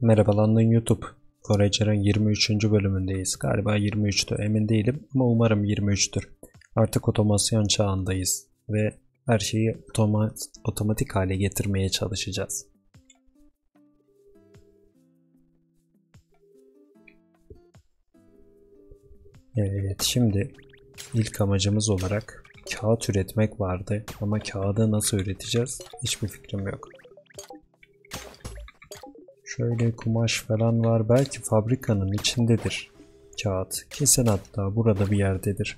Merhaba London YouTube. Forager'ın 23. bölümündeyiz. Galiba 23'tü, emin değilim ama umarım 23'tür. Artık otomasyon çağındayız ve her şeyi otomatik hale getirmeye çalışacağız. Evet, şimdi ilk amacımız olarak kağıt üretmek vardı ama kağıdı nasıl üreteceğiz hiçbir fikrim yok. Şöyle kumaş falan var. Belki fabrikanın içindedir kağıt. Kesin hatta burada bir yerdedir.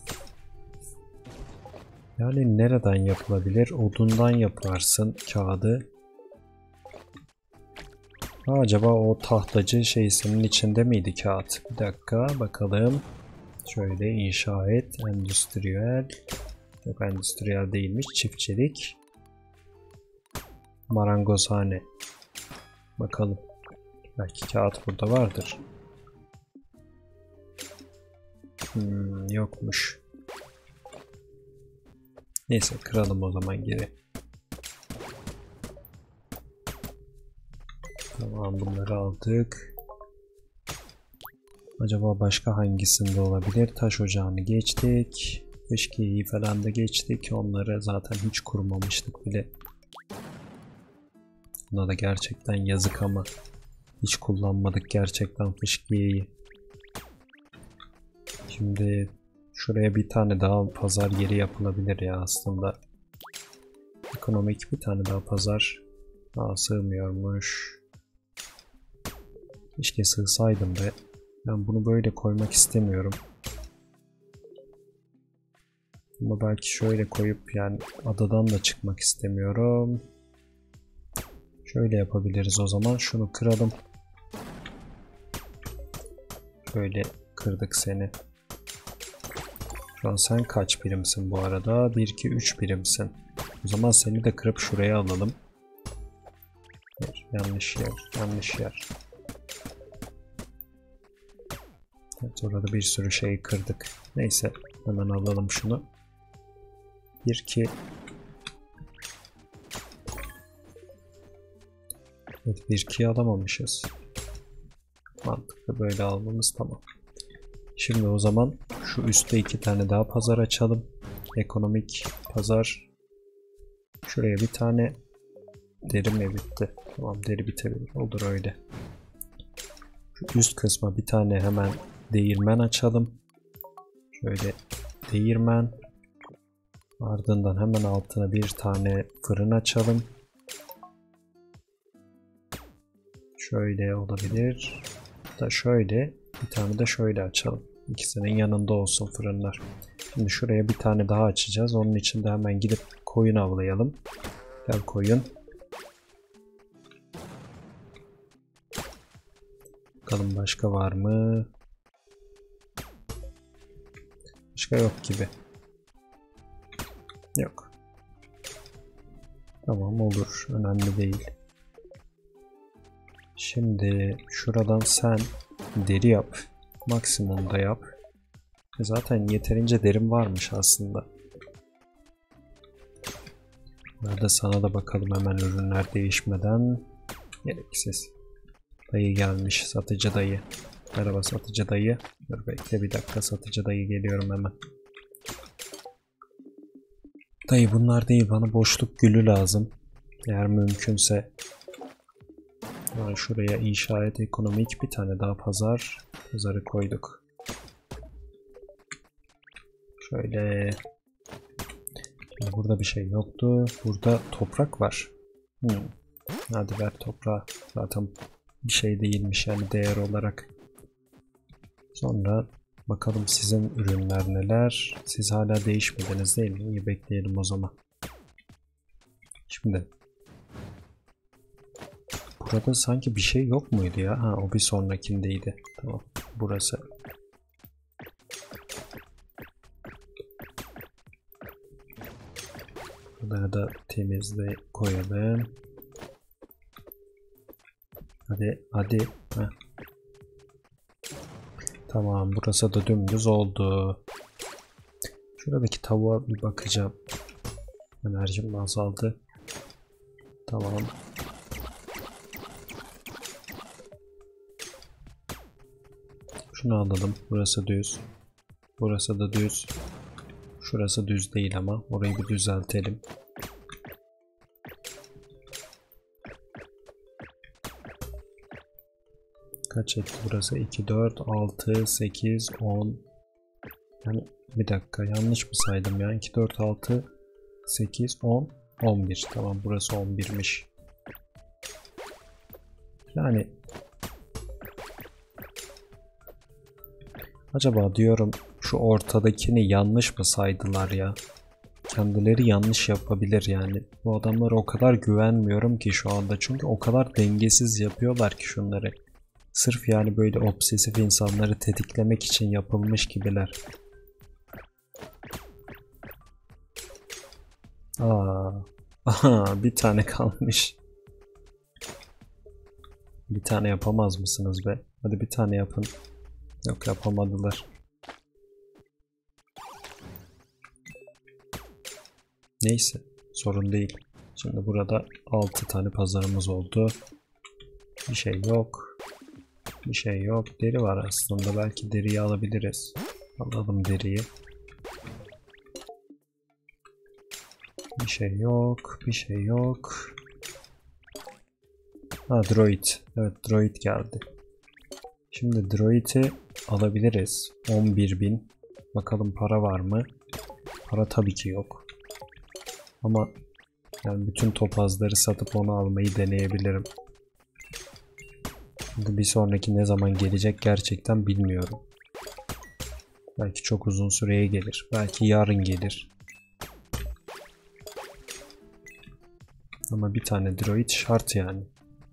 Yani nereden yapılabilir? Odundan yaparsın kağıdı. Acaba o tahtacı şeysinin içinde miydi kağıt? Bir dakika bakalım. Şöyle inşa et. Endüstriyel. Yok, endüstriyel değilmiş. Çiftçilik. Marangozhane. Bakalım. Belki kağıt burada vardır. Yokmuş. Neyse kıralım o zaman geri. Tamam, bunları aldık. Acaba başka hangisinde olabilir? Taş ocağını geçtik. Fışkiyeyi falan da geçtik. Onları zaten hiç kurmamıştık bile. Buna da gerçekten yazık ama hiç kullanmadık gerçekten fışkiyeyi. Şimdi şuraya bir tane daha pazar yeri yapılabilir ya aslında. Ekonomik bir tane daha pazar. Sığmıyormuş. Keşke sığsaydım be. Ben bunu böyle koymak istemiyorum. Ama belki şöyle koyup, yani adadan da çıkmak istemiyorum. Şöyle yapabiliriz o zaman. Şunu kıralım. Şöyle kırdık seni. Şu an sen kaç birimsin bu arada? 1, 2, 3 birimsin. O zaman seni de kırıp şuraya alalım. Yanlış yer. Yanlış yer. Evet, orada bir sürü şey kırdık. Neyse hemen alalım şunu. 1, 2. Evet, 1, 2'yi alamamışız. Mantıklı, böyle almamız tamam. Şimdi o zaman şu üstte 2 tane daha pazar açalım. Ekonomik pazar. Şuraya bir tane. Deri mi bitti? Tamam, deri bitebilir. Olur öyle. Şu üst kısma bir tane hemen değirmen açalım. Şöyle değirmen. Ardından hemen altına bir tane fırın açalım. Şöyle olabilir. Da şöyle bir tane de şöyle açalım. İkisinin yanında olsun fırınlar. Şimdi şuraya bir tane daha açacağız. Onun için de hemen gidip koyun avlayalım. Gel koyun. Bakalım başka var mı? Başka yok gibi. Yok. Tamam, olur. Önemli değil. Şimdi şuradan sen deri yap. Maksimumda yap. Zaten yeterince derim varmış aslında. Nerede, sana da bakalım hemen ürünler değişmeden. Gereksiz. Dayı gelmiş, satıcı dayı. Merhaba satıcı dayı. Dur bekle bir dakika, satıcı dayı geliyorum hemen. Dayı bunlar değil, bana boşluk gülü lazım. Eğer mümkünse. Yani şuraya inşa et, ekonomik bir tane daha pazar. Pazarı koyduk. Şöyle. Şimdi burada bir şey yoktu. Burada toprak var. Hadi ver toprağı. Zaten bir şey değilmiş yani değer olarak. Sonra bakalım sizin ürünler neler. Siz hala değişmediniz değil mi? İyi, bekleyelim o zaman. Şimdi burada sanki bir şey yok muydu ya? Ha, o bir sonrakindeydi. Tamam. Burası. Buraya da temizle koyalım. Hadi hadi. Heh. Tamam, burası da dümdüz oldu. Şuradaki tavuğa bir bakacağım. Enerjim azaldı. Tamam. Şunu alalım. Burası düz. Burası da düz. Şurası düz değil ama. Orayı bir düzeltelim. Kaç etti burası? 2, 4, 6, 8, 10. Yani bir dakika yanlış mı saydım ya? 2, 4, 6, 8, 10, 11. Tamam burası 11'miş. Yani acaba diyorum şu ortadakini yanlış mı saydılar ya? Kendileri yanlış yapabilir yani. Bu adamlara o kadar güvenmiyorum ki şu anda. Çünkü o kadar dengesiz yapıyorlar ki şunları. Sırf yani böyle obsesif insanları tetiklemek için yapılmış gibiler. Aha, bir tane kalmış. Bir tane yapamaz mısınız be? Hadi bir tane yapın. Yok yapamadılar. Neyse sorun değil. Şimdi burada 6 tane pazarımız oldu. Bir şey yok. Bir şey yok. Deri var aslında. Belki deriyi alabiliriz. Alalım deriyi. Bir şey yok. Bir şey yok. Ha droid. Evet droid geldi. Şimdi droid'i alabiliriz. 11.000. Bakalım para var mı? Para tabii ki yok. Ama yani bütün topazları satıp onu almayı deneyebilirim. Şimdi bir sonraki ne zaman gelecek gerçekten bilmiyorum. Belki çok uzun süreye gelir. Belki yarın gelir. Ama bir tane droid şart yani.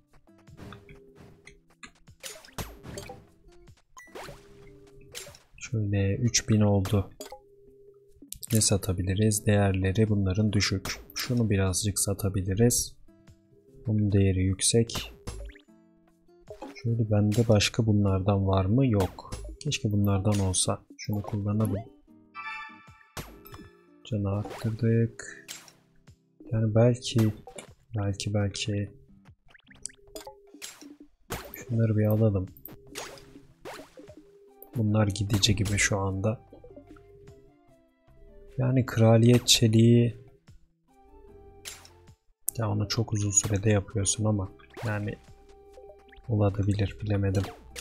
Şöyle 3000 oldu. Ne satabiliriz? Değerleri bunların düşük. Şunu birazcık satabiliriz. Bunun değeri yüksek. Şöyle bende başka bunlardan var mı? Yok. Keşke bunlardan olsa. Şunu kullanalım. Canı arttırdık. Yani belki şunları bir alalım. Bunlar gidici gibi şu anda. Yani kraliyet çeliği ya onu çok uzun sürede yapıyorsun ama yani olabilir bilemedim.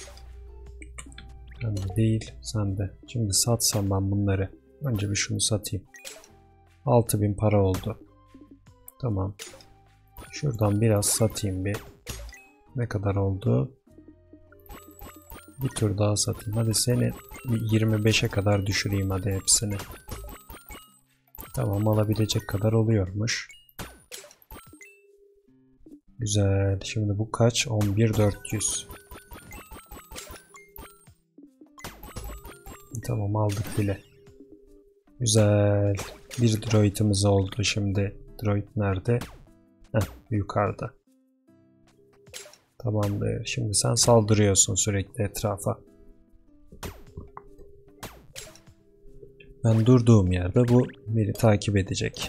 Ben de değil sen de. Şimdi satsam ben bunları. Önce bir şunu satayım. 6000 para oldu. Tamam. Şuradan biraz satayım bir. Ne kadar oldu? Bir tur daha satayım. Hadi seni 25'e kadar düşüreyim hadi hepsini. Tamam alabilecek kadar oluyormuş. Güzel. Şimdi bu kaç? 11.400. Tamam aldık bile. Güzel. Bir droidimiz oldu şimdi. Droid nerede? Heh, yukarıda. Tamamdır. Şimdi sen saldırıyorsun sürekli etrafa. Ben durduğum yerde bu beni takip edecek.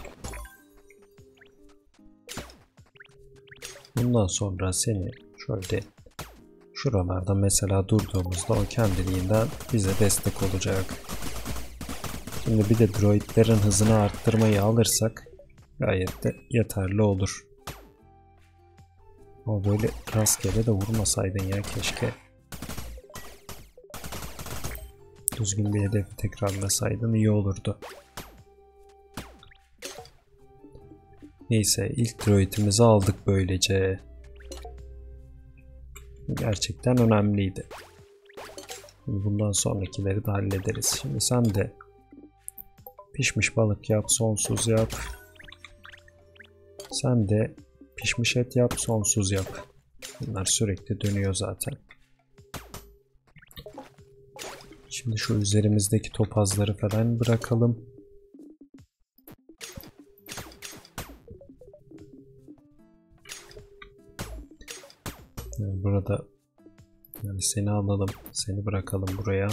Bundan sonra seni şöyle şuralarda mesela durduğumuzda o kendiliğinden bize destek olacak. Şimdi bir de droidlerin hızını arttırmayı alırsak gayet de yeterli olur. Ama böyle rastgele de vurmasaydın ya keşke. Düzgün bir hedefi tekrarlasaydın iyi olurdu. Neyse ilk droidimizi aldık böylece. Gerçekten önemliydi. Bundan sonrakileri de hallederiz. Şimdi sen de pişmiş balık yap, sonsuz yap. Sen de pişmiş et yap, sonsuz yap. Bunlar sürekli dönüyor zaten. Şimdi şu üzerimizdeki topazları falan bırakalım. Yani burada yani seni alalım, seni bırakalım buraya.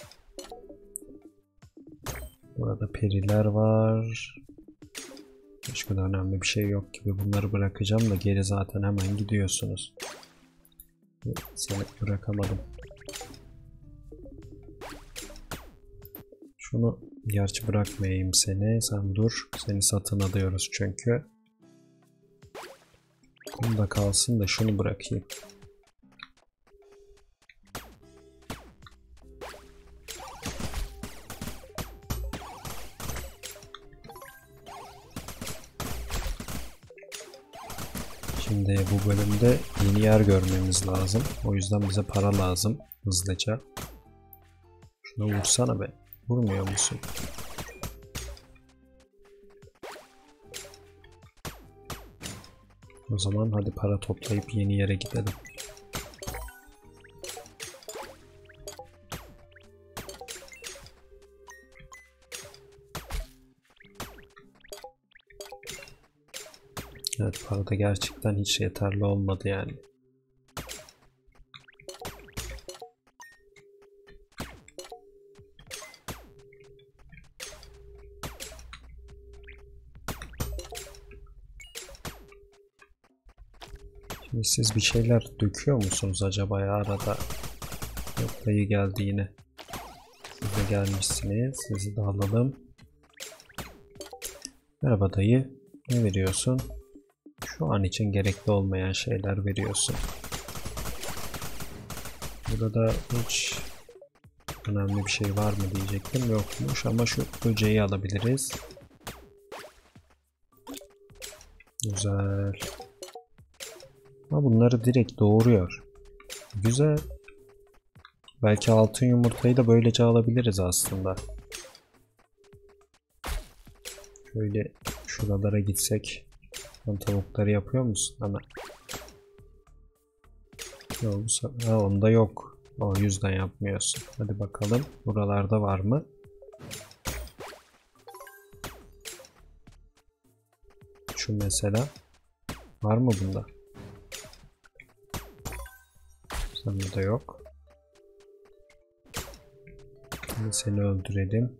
Burada periler var. Başka da önemli bir şey yok gibi. Bunları bırakacağım da geri zaten hemen gidiyorsunuz. Seni bırakamadım. Şunu gerçi bırakmayayım seni. Sen dur. Seni satın alıyoruz çünkü. Bunu da kalsın da şunu bırakayım. Şimdi bu bölümde yeni yer görmemiz lazım. O yüzden bize para lazım. Hızlıca. Şuna vursana be. Vurmuyor musun? O zaman hadi para toplayıp yeni yere gidelim. Evet, para da gerçekten hiç yeterli olmadı yani. Şimdi siz bir şeyler döküyor musunuz acaba ya arada? Yok, dayı geldi yine. Siz de gelmişsiniz. Sizi de alalım. Merhaba dayı. Ne veriyorsun? Şu an için gerekli olmayan şeyler veriyorsun. Burada hiç önemli bir şey var mı diyecektim. Yokmuş ama şu böceği alabiliriz. Güzel. Ama bunları direkt doğuruyor. Güzel. Belki altın yumurtayı da böylece alabiliriz aslında. Şöyle şuralara gitsek. Sen tavukları yapıyor musun? Hemen. Yok, onda yok. O yüzden yapmıyorsun. Hadi bakalım. Buralarda var mı? Şu mesela. Var mı bunda? Sende de yok. Şimdi seni öldürelim.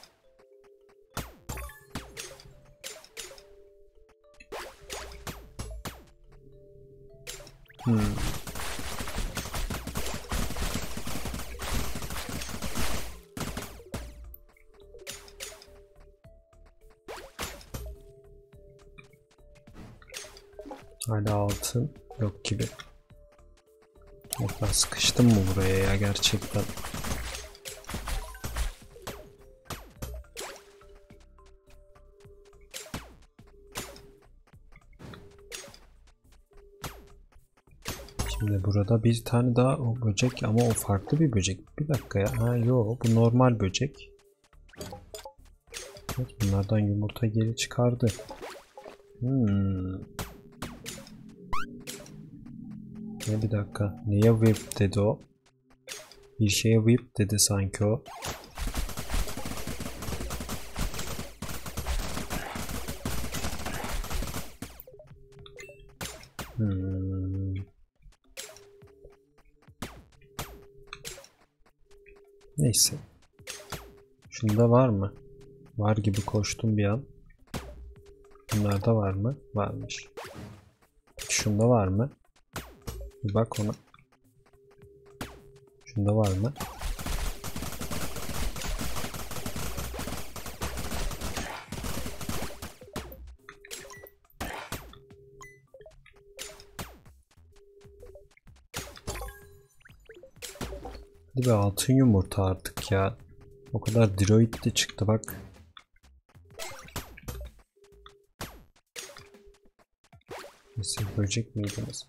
Hala altın yok gibi. Yok, ben sıkıştım mı buraya ya gerçekten? Şimdi burada bir tane daha o böcek ama o farklı bir böcek. Bir dakika ya. Ha yo, bu normal böcek. Evet, bunlardan yumurta geri çıkardı. Ne, bir dakika. Neye whip dedi o? Bir şeye whip dedi sanki o. Neyse. Şunda var mı? Var gibi koştum bir an. Bunlarda var mı? Varmış. Şunda var mı? Bir bak ona. Şunda var mı? Hadi be, altın yumurta artık ya. O kadar droid de çıktı bak. Siz böcek miydiniz?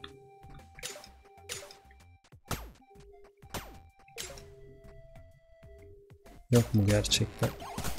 Yok mu gerçekten?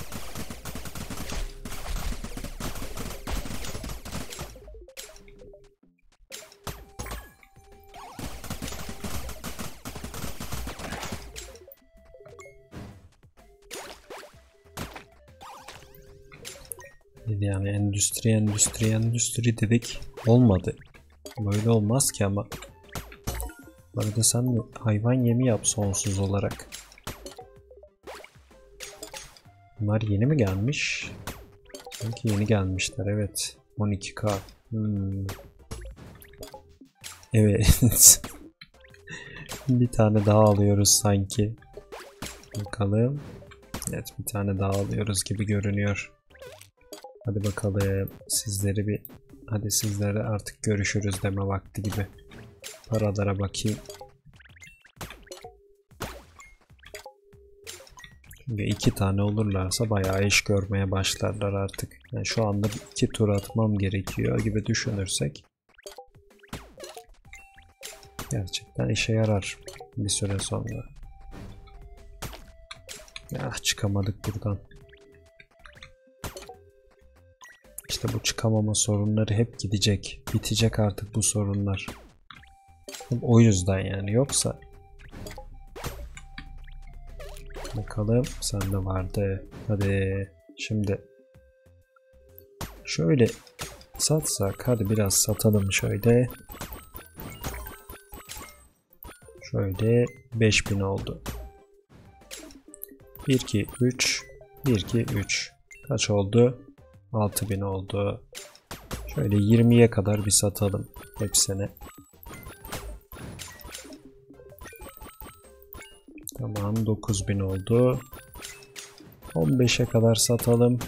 Yani endüstri dedik. Olmadı. Böyle olmaz ki ama. Bu arada sen hayvan yemi yap sonsuz olarak. Bunlar yeni mi gelmiş? Sanki yeni gelmişler, evet. 12K. Evet. Bir tane daha alıyoruz sanki. Bakalım. Evet, bir tane daha alıyoruz gibi görünüyor. Hadi bakalım hadi sizlere artık görüşürüz deme vakti gibi. Paralara bakayım. Çünkü 2 tane olurlarsa bayağı iş görmeye başlarlar artık. Yani şu anda 2 tur atmam gerekiyor gibi düşünürsek gerçekten işe yarar bir süre sonra. Ya çıkamadık buradan. İşte bu çıkamama sorunları hep gidecek. Bitecek artık bu sorunlar. O yüzden yani, yoksa bakalım sende vardı. Hadi şimdi şöyle satsak, hadi biraz satalım şöyle. Şöyle 5000 oldu. 1 2 3 1 2 3 kaç oldu? 6000 oldu. Şöyle 20'ye kadar bir satalım hepsini. Tamam, 9000 oldu. 15'e kadar satalım.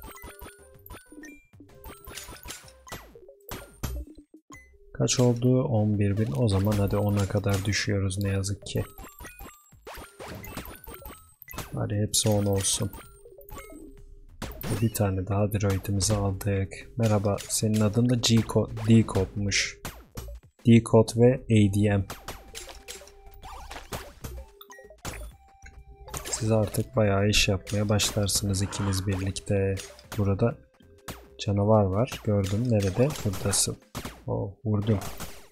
Kaç oldu? 11.000. O zaman hadi 10'a kadar düşüyoruz ne yazık ki. Hadi hepsi 10 olsun. Bir tane daha droidimizi aldık. Merhaba, senin adın da D-Code'muş. D-Code ve ADM. Siz artık bayağı iş yapmaya başlarsınız ikiniz birlikte. Burada canavar var. Gördüm. Nerede? Buradasın. Oh, vurdum.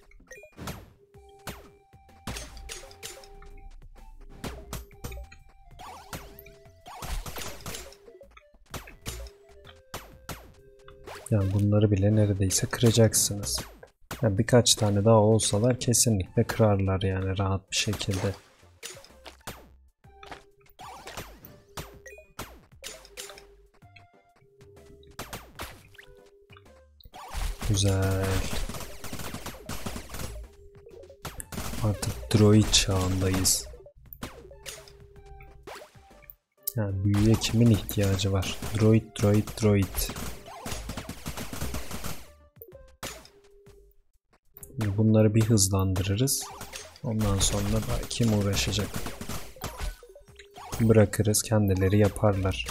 Yani bunları bile neredeyse kıracaksınız. Yani birkaç tane daha olsalar kesinlikle kırarlar yani rahat bir şekilde. Güzel. Artık droid çağındayız. Yani büyüye kimin ihtiyacı var? Droid. Bunları bir hızlandırırız. Ondan sonra da kim uğraşacak? Bırakırız, kendileri yaparlar.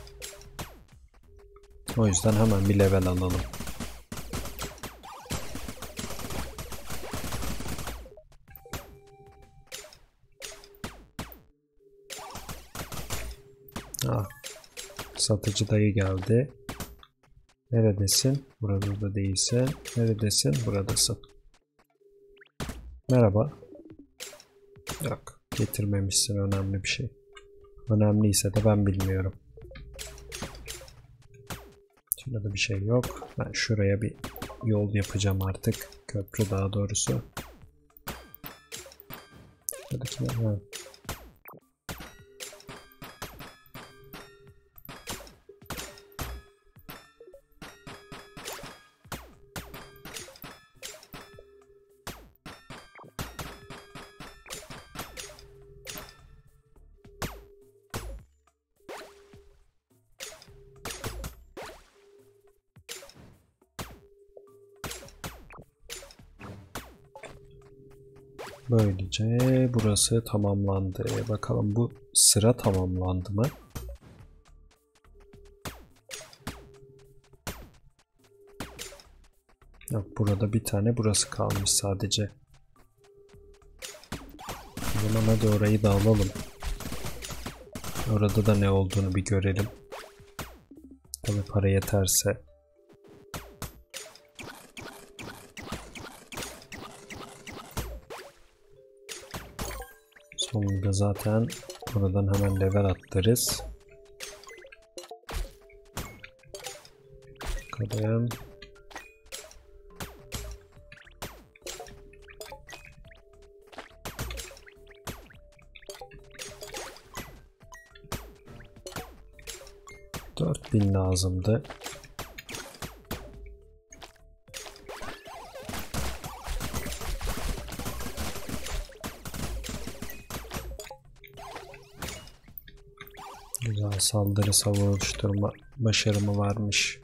O yüzden hemen bir level alalım. Ah, satıcı dayı geldi. Neredesin? Burada da değilsin. Neredesin? Buradasın. Merhaba. Yok, getirmemişsin önemli bir şey. Önemliyse de ben bilmiyorum. Şurada bir şey yok. Ben şuraya bir yol yapacağım artık. Köprü daha doğrusu. Şuradaki ne? Böylece burası tamamlandı. Bakalım bu sıra tamamlandı mı? Yok, burada bir tane burası kalmış sadece. O zaman hadi orayı da alalım. Orada da ne olduğunu bir görelim. Tabii para yeterse. Sonunda zaten buradan hemen level atlarız. Bakalım. $4000 lazımdı. Güzel saldırı savuşturma başarımı varmış.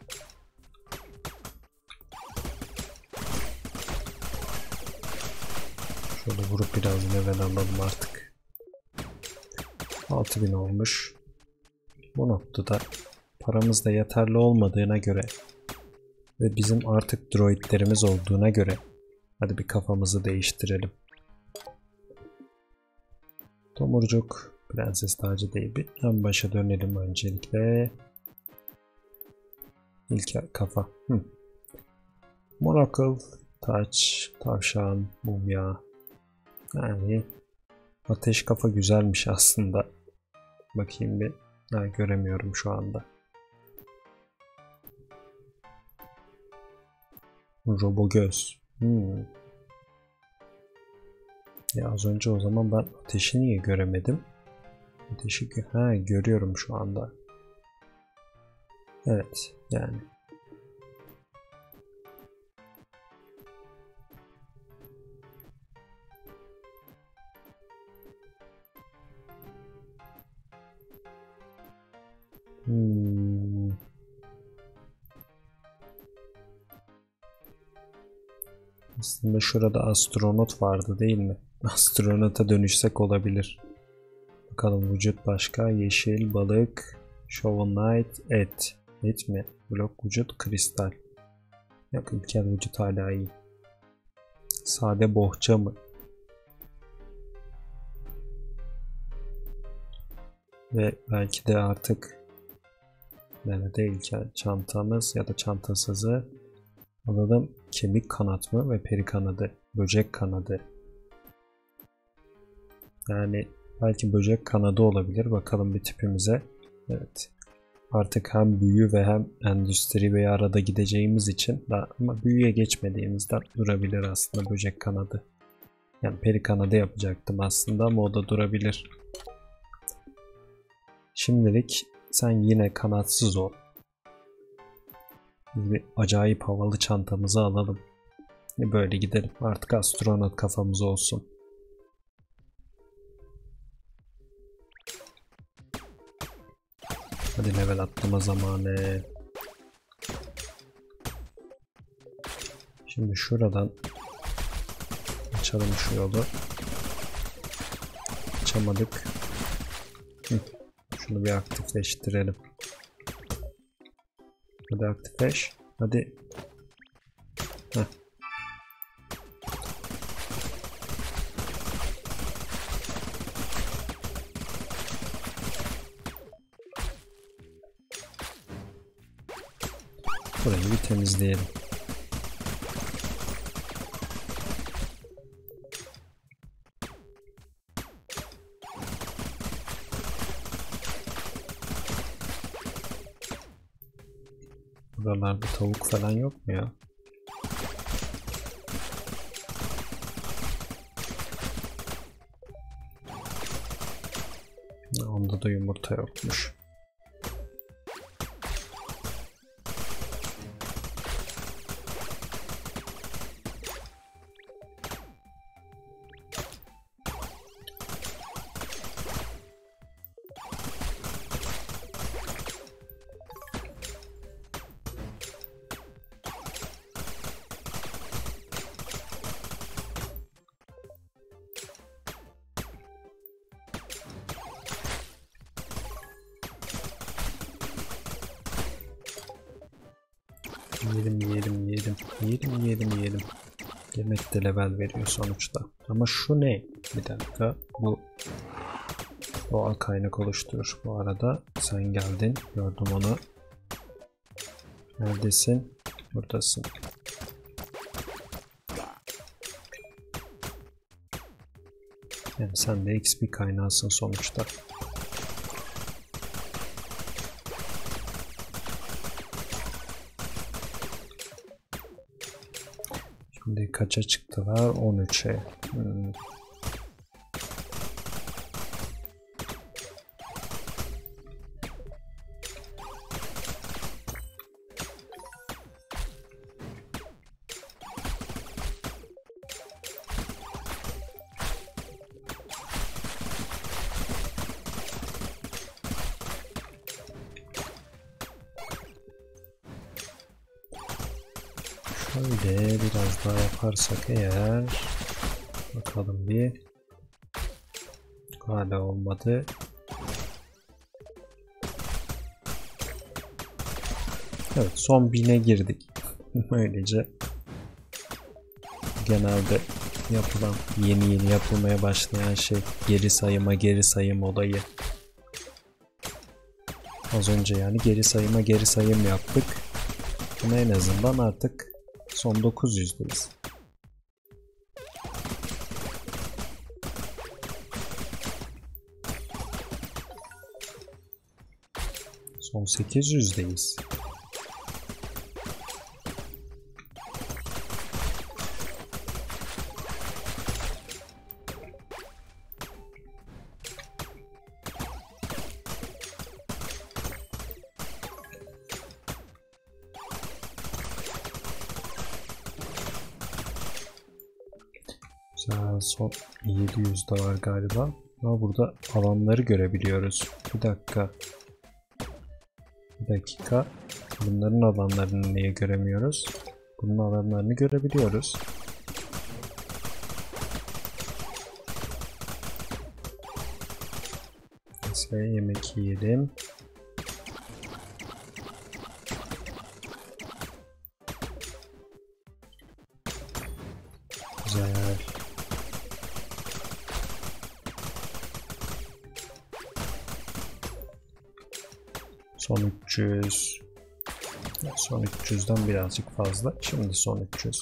Şöyle vurup biraz level alalım artık. 6000 olmuş. Bu noktada paramız da yeterli olmadığına göre ve bizim artık droidlerimiz olduğuna göre hadi bir kafamızı değiştirelim. Tomurcuk, prenses tacı değil, bir en başa dönelim öncelikle. İlk kafa. Monocle, taç, tavşan, mumya. Yani ateş kafa güzelmiş aslında. Bakayım bir. Ha, göremiyorum şu anda. Robo göz. Ya az önce o zaman ben ateşi niye göremedim? Ateşi görüyorum şu anda. Evet yani. Aslında şurada astronot vardı değil mi? Astronota dönüşsek olabilir. Bakalım vücut başka. Yeşil, balık, Shovel Knight, et. Et mi? Blok vücut, kristal. Yok, ilkel vücut hala iyi. Sade bohça mı? Ve belki de artık nerede ilkel çantamız ya da çantasızı alalım. Kemik kanat mı ve peri kanadı. Böcek kanadı. Yani belki böcek kanadı olabilir. Bakalım bir tipimize. Evet. Artık hem büyü ve hem endüstri bir arada gideceğimiz için ama büyüye geçmediğimizden durabilir aslında böcek kanadı. Yani peri kanadı yapacaktım aslında ama o da durabilir. Şimdilik sen yine kanatsız ol. Biz bir acayip havalı çantamızı alalım. Böyle gidelim. Artık astronot kafamız olsun. Hadi level atlama zamanı. Şimdi şuradan açalım şu yolu. Açamadık. Şunu bir aktifleştirelim. Hadi aktifleş. Hadi. Heh. Burayı bir temizleyelim. Buralarda tavuk falan yok mu ya? Onda da yumurta yokmuş. Yiyelim. Yemek de level veriyor sonuçta. Ama şu ne? Bir dakika. Bu doğal kaynak oluşturur. Bu arada sen geldin. Gördüm onu. Neredesin? Buradasın. Yani sen de XP kaynağısın sonuçta. Şimdi kaça çıktılar? 13'e. Şöyle biraz daha yaparsak eğer, bakalım bir, hala olmadı. Evet, son 1000'e girdik. Böylece genelde yapılan, yeni yapılmaya başlayan şey geri sayım olayı. Az önce yani geri sayım yaptık. Ama en azından artık son 900'deyiz. Son 800'deyiz. Son 700 de var galiba. Ama burada alanları görebiliyoruz. Bir dakika. Bunların alanlarını niye göremiyoruz? Bunun alanlarını görebiliyoruz. Mesela yemek yiyelim. Güzel. Son 300. Son 300'den birazcık fazla. Şimdi son 300.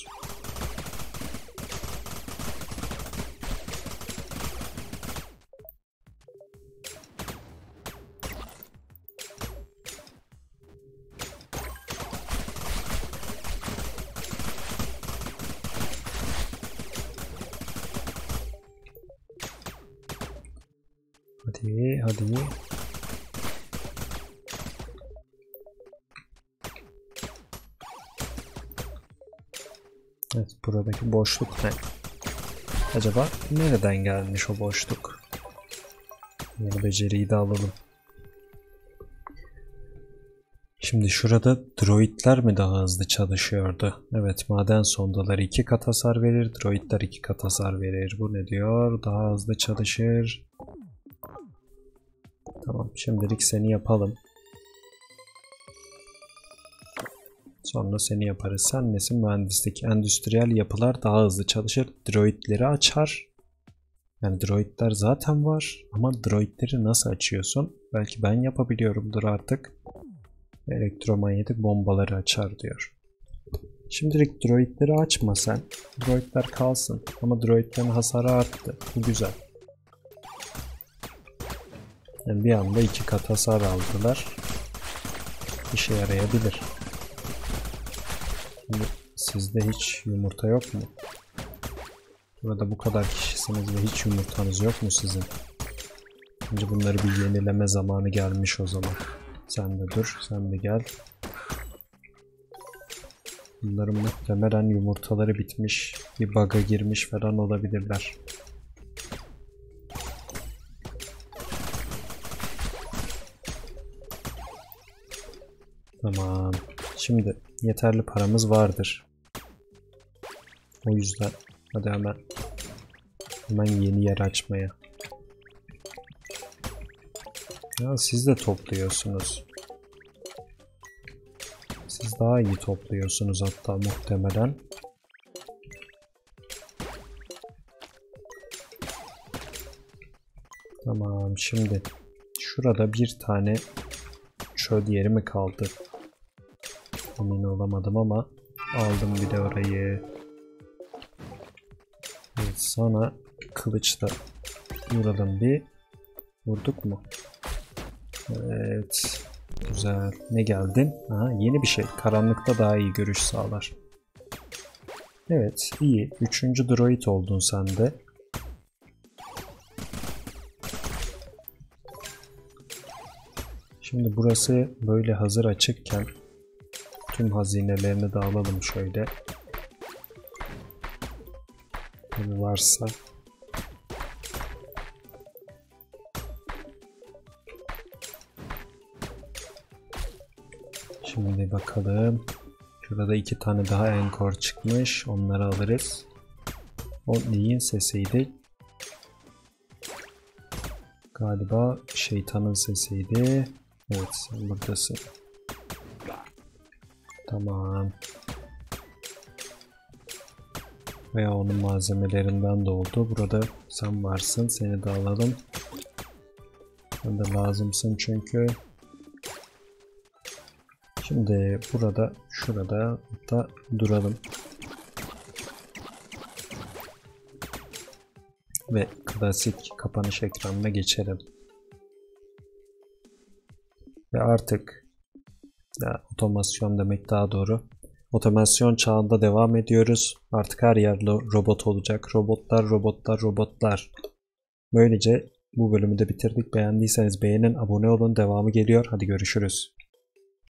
Hadi. Evet, buradaki boşluk ne? Acaba nereden gelmiş o boşluk? Yeni beceriyi de alalım. Şimdi şurada droidler mi daha hızlı çalışıyordu? Evet, maden sondaları 2 kat hasar verir, droidler 2 kat hasar verir. Bu ne diyor? Daha hızlı çalışır. Tamam, şimdilik seni yapalım. Sonra seni yaparız. Sen nesin? Mühendislik. Endüstriyel yapılar daha hızlı çalışır. Droidleri açar. Yani droidler zaten var. Ama droidleri nasıl açıyorsun? Belki ben yapabiliyorumdur artık. Elektromanyetik bombaları açar diyor. Şimdilik droidleri açma sen. Droidler kalsın. Ama droidlerin hasarı arttı. Bu güzel. Yani bir anda 2 kat hasar aldılar. İşe yarayabilir. Şimdi sizde hiç yumurta yok mu? Burada bu kadar kişisiniz ve hiç yumurtanız yok mu sizin? Önce bunları bir yenileme zamanı gelmiş o zaman. Sen de dur, sen de gel. Bunların muhtemelen yumurtaları bitmiş, bir bug'a girmiş falan olabilirler. Tamam. Şimdi yeterli paramız vardır. O yüzden hadi hemen yeni yer açmaya. Ya siz de topluyorsunuz. Siz daha iyi topluyorsunuz hatta muhtemelen. Tamam, şimdi şurada bir tane çöl yeri mi kaldı? Emin olamadım ama aldım bir de orayı. Evet, sana kılıçla vuralım bir. Vurduk mu? Evet. Güzel. Ne geldin? Aha, yeni bir şey. Karanlıkta daha iyi görüş sağlar. Evet, iyi. 3. droid oldun sen de. Şimdi burası böyle hazır açıkken tüm hazinelerini de alalım şöyle. Tabii varsa. Şimdi bakalım. Şurada 2 tane daha enkor çıkmış. Onları alırız. O neyin sesiydi? Galiba şeytanın sesiydi. Evet, sen buradasın. Tamam. Veya onun malzemelerinden de oldu. Burada sen varsın. Seni de alalım. Sen de lazımsın çünkü. Şimdi burada, şurada da duralım. Ve klasik kapanış ekranına geçelim. Ve artık otomasyon demek daha doğru. Otomasyon çağında devam ediyoruz. Artık her yer robot olacak. Robotlar, robotlar, robotlar. Böylece bu bölümü de bitirdik. Beğendiyseniz beğenin, abone olun. Devamı geliyor. Hadi görüşürüz.